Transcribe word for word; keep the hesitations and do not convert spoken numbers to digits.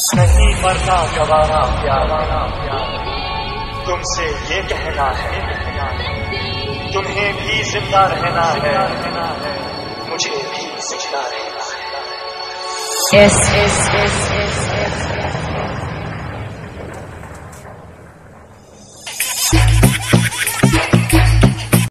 नहीं मरना गवारा प्यारा, तुमसे ये कहना है, तुम्हें भी जिंदा रहना है, मुझे भी जिंदा रहना है। Yes, yes, yes, yes.